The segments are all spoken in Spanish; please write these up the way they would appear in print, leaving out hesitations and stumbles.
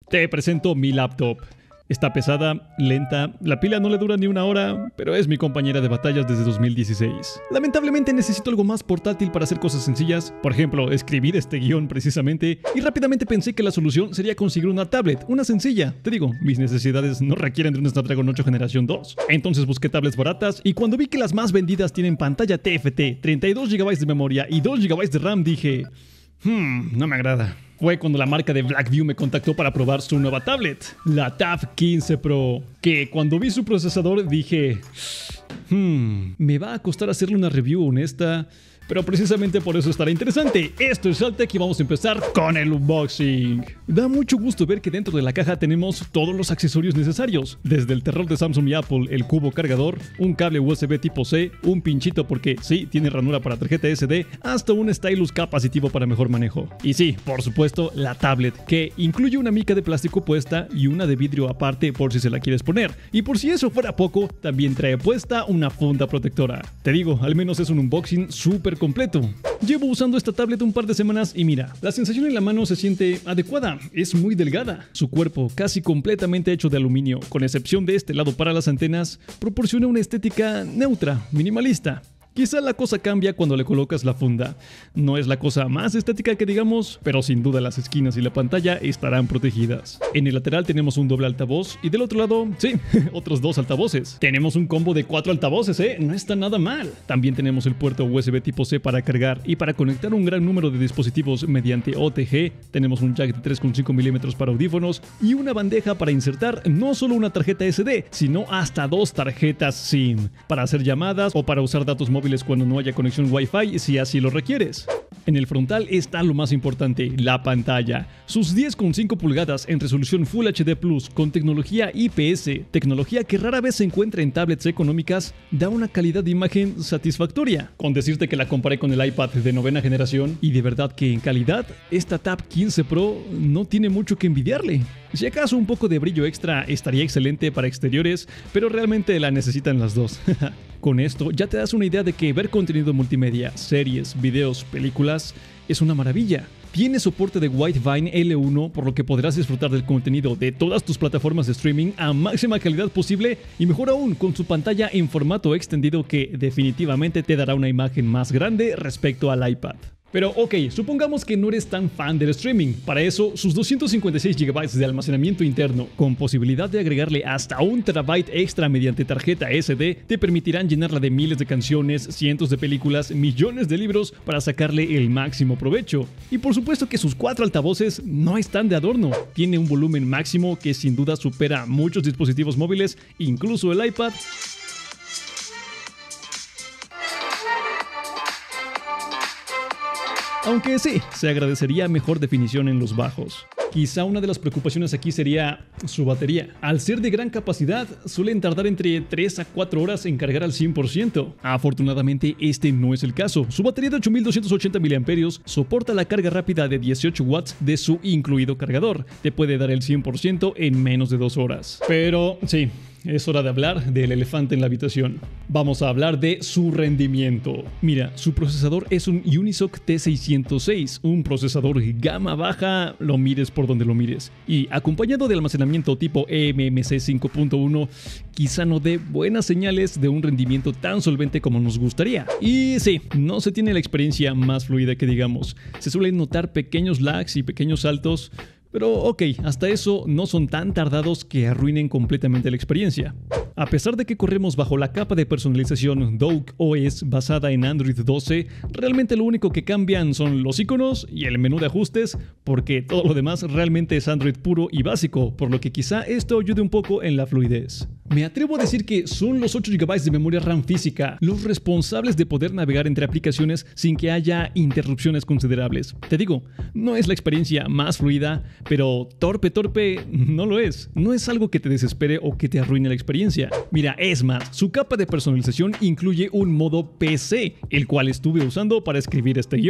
Te presento mi laptop. Está pesada, lenta, la pila no le dura ni una hora, pero es mi compañera de batallas desde 2016. Lamentablemente necesito algo más portátil para hacer cosas sencillas, por ejemplo, escribir este guión precisamente, y rápidamente pensé que la solución sería conseguir una tablet, una sencilla. Te digo, mis necesidades no requieren de un Snapdragon 8 generación 2. Entonces busqué tablets baratas, y cuando vi que las más vendidas tienen pantalla TFT, 32 GB de memoria y 2 GB de RAM, dije... no me agrada. Fue cuando la marca de Blackview me contactó para probar su nueva tablet, la Tab 15 Pro, que cuando vi su procesador dije, me va a costar hacerle una review honesta, pero precisamente por eso estará interesante. Esto es Altec y vamos a empezar con el unboxing. Da mucho gusto ver que dentro de la caja tenemos todos los accesorios necesarios, desde el terror de Samsung y Apple, el cubo cargador, un cable USB tipo C, un pinchito porque sí, tiene ranura para tarjeta SD, hasta un stylus capacitivo para mejor manejo. Y sí, por supuesto, la tablet, que incluye una mica de plástico puesta y una de vidrio aparte por si se la quieres poner. Y por si eso fuera poco, también trae puesta una funda protectora. Te digo, al menos es un unboxing súper completo. Llevo usando esta tablet un par de semanas y mira, la sensación en la mano se siente adecuada, es muy delgada. Su cuerpo, casi completamente hecho de aluminio, con excepción de este lado para las antenas, proporciona una estética neutra, minimalista. Quizá la cosa cambia cuando le colocas la funda. No es la cosa más estética que digamos, pero sin duda las esquinas y la pantalla estarán protegidas. En el lateral tenemos un doble altavoz y del otro lado, sí, otros dos altavoces. Tenemos un combo de 4 altavoces, no está nada mal. También tenemos el puerto USB tipo C para cargar y para conectar un gran número de dispositivos mediante OTG. Tenemos un jack de 3,5 mm para audífonos y una bandeja para insertar no solo una tarjeta SD, sino hasta 2 tarjetas SIM, para hacer llamadas o para usar datos móviles cuando no haya conexión Wi-Fi si así lo requieres. En el frontal está lo más importante, la pantalla. Sus 10,5 pulgadas en resolución Full HD Plus con tecnología IPS, tecnología que rara vez se encuentra en tablets económicas, da una calidad de imagen satisfactoria. Con decirte que la comparé con el iPad de 9ª generación y de verdad que en calidad, esta Tab 15 Pro no tiene mucho que envidiarle. Si acaso un poco de brillo extra estaría excelente para exteriores, pero realmente la necesitan las dos. Con esto ya te das una idea de que ver contenido multimedia, series, videos, películas, es una maravilla. Tiene soporte de Widevine L1, por lo que podrás disfrutar del contenido de todas tus plataformas de streaming a máxima calidad posible y mejor aún con su pantalla en formato extendido que definitivamente te dará una imagen más grande respecto al iPad. Pero ok, supongamos que no eres tan fan del streaming. Para eso, sus 256 GB de almacenamiento interno, con posibilidad de agregarle hasta 1 TB extra mediante tarjeta SD, te permitirán llenarla de miles de canciones, cientos de películas, millones de libros para sacarle el máximo provecho. Y por supuesto que sus 4 altavoces no están de adorno. Tiene un volumen máximo que sin duda supera muchos dispositivos móviles, incluso el iPad. Aunque sí, se agradecería mejor definición en los bajos. Quizá una de las preocupaciones aquí sería su batería. Al ser de gran capacidad, suelen tardar entre 3 a 4 horas en cargar al 100%. Afortunadamente, este no es el caso. Su batería de 8280 mAh soporta la carga rápida de 18 watts de su incluido cargador. Te puede dar el 100% en menos de 2 horas. Pero sí, es hora de hablar del elefante en la habitación. Vamos a hablar de su rendimiento. Mira, su procesador es un Unisoc T606, un procesador gama baja, lo mires por donde lo mires. Y acompañado de almacenamiento tipo eMMC 5.1, quizá no dé buenas señales de un rendimiento tan solvente como nos gustaría. Y sí, no se tiene la experiencia más fluida que digamos. Se suelen notar pequeños lags y pequeños saltos, pero ok, hasta eso no son tan tardados que arruinen completamente la experiencia. A pesar de que corremos bajo la capa de personalización Dock OS basada en Android 12, realmente lo único que cambian son los iconos y el menú de ajustes, porque todo lo demás realmente es Android puro y básico, por lo que quizá esto ayude un poco en la fluidez. Me atrevo a decir que son los 8 GB de memoria RAM física los responsables de poder navegar entre aplicaciones sin que haya interrupciones considerables. Te digo, no es la experiencia más fluida, pero torpe no lo es. No es algo que te desespere o que te arruine la experiencia. Mira, es más, su capa de personalización incluye un modo PC, el cual estuve usando para escribir este guión.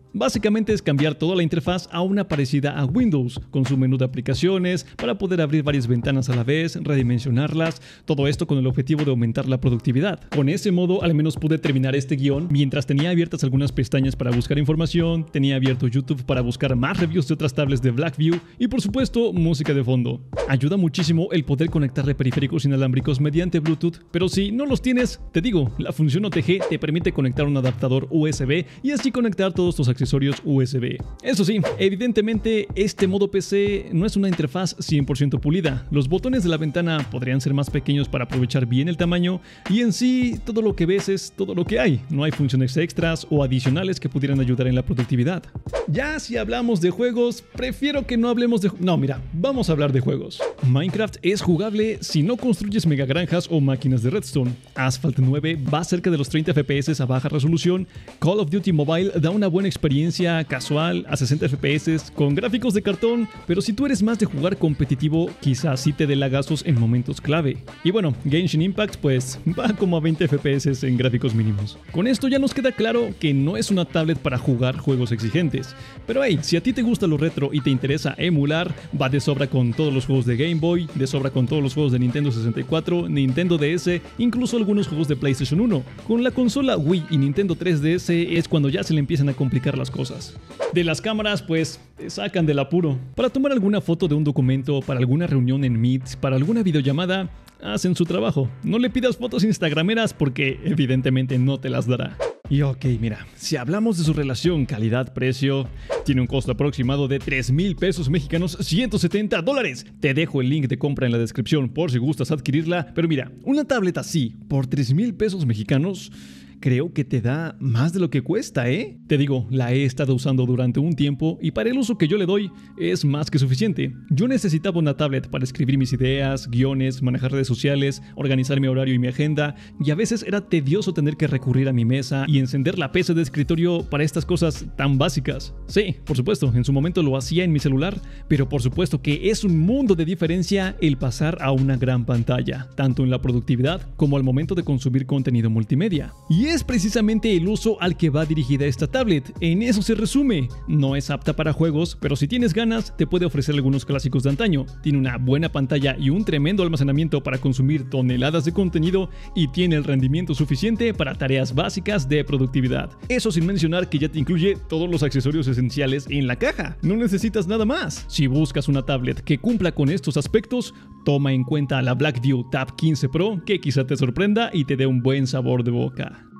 Básicamente es cambiar toda la interfaz a una parecida a Windows, con su menú de aplicaciones, para poder abrir varias ventanas a la vez, redimensionarlas, todo esto con el objetivo de aumentar la productividad. Con ese modo al menos pude terminar este guión mientras tenía abiertas algunas pestañas para buscar información, tenía abierto YouTube para buscar más reviews de otras tablets de Blackview y por supuesto música de fondo. Ayuda muchísimo el poder conectarle periféricos inalámbricos mediante Bluetooth, pero si no los tienes, te digo, la función OTG te permite conectar un adaptador USB y así conectar todos tus accesorios USB. Eso sí, evidentemente este modo PC no es una interfaz 100% pulida. Los botones de la ventana podrían ser más pequeños para aprovechar bien el tamaño y en sí todo lo que ves es todo lo que hay. No hay funciones extras o adicionales que pudieran ayudar en la productividad. Ya si hablamos de juegos, prefiero que no hablemos de... No, mira, vamos a hablar de juegos. Minecraft es jugable si no construyes megagranjas o máquinas de redstone. Asphalt 9 va cerca de los 30 FPS a baja resolución. Call of Duty Mobile da una buena experiencia casual a 60 FPS con gráficos de cartón, pero si tú eres más de jugar competitivo, quizás sí te dé lagazos en momentos clave. Y bueno, Genshin Impact pues va como a 20 FPS en gráficos mínimos. Con esto ya nos queda claro que no es una tablet para jugar juegos exigentes, pero hey, si a ti te gusta lo retro y te interesa emular, va de sobra con todos los juegos de Game Boy, de sobra con todos los juegos de Nintendo 64, Nintendo DS, incluso algunos juegos de PlayStation 1. Con la consola Wii y Nintendo 3DS es cuando ya se le empiezan a complicar las cosas. De las cámaras, pues, te sacan del apuro. Para tomar alguna foto de un documento, para alguna reunión en Meet, para alguna videollamada, hacen su trabajo. No le pidas fotos instagrameras porque evidentemente no te las dará. Y ok, mira, si hablamos de su relación calidad-precio, tiene un costo aproximado de 3,000 pesos mexicanos, $170. Te dejo el link de compra en la descripción por si gustas adquirirla, pero mira, una tablet así por 3,000 pesos mexicanos... creo que te da más de lo que cuesta, ¿eh? Te digo, la he estado usando durante un tiempo y para el uso que yo le doy es más que suficiente. Yo necesitaba una tablet para escribir mis ideas, guiones, manejar redes sociales, organizar mi horario y mi agenda, y a veces era tedioso tener que recurrir a mi mesa y encender la PC de escritorio para estas cosas tan básicas. Sí, por supuesto, en su momento lo hacía en mi celular, pero por supuesto que es un mundo de diferencia el pasar a una gran pantalla, tanto en la productividad como al momento de consumir contenido multimedia. Y es precisamente el uso al que va dirigida esta tablet, en eso se resume. No es apta para juegos, pero si tienes ganas, te puede ofrecer algunos clásicos de antaño. Tiene una buena pantalla y un tremendo almacenamiento para consumir toneladas de contenido y tiene el rendimiento suficiente para tareas básicas de productividad. Eso sin mencionar que ya te incluye todos los accesorios esenciales en la caja. No necesitas nada más. Si buscas una tablet que cumpla con estos aspectos, toma en cuenta la Blackview Tab 15 Pro, que quizá te sorprenda y te dé un buen sabor de boca.